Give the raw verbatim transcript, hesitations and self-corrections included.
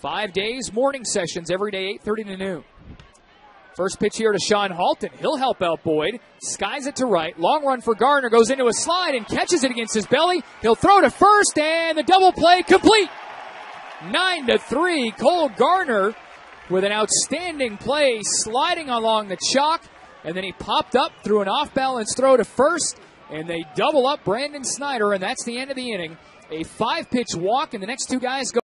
Five days, morning sessions every day, eight thirty to noon. First pitch here to Sean Halton. He'll help out Boyd. Skies it to right. Long run for Garner. Goes into a slide and catches it against his belly. He'll throw to first, and the double play complete. Nine to three. Cole Garner with an outstanding play, sliding along the chalk. And then he popped up, threw an off-balance throw to first, and they double up Brandon Snyder, and that's the end of the inning. A five-pitch walk, and the next two guys go.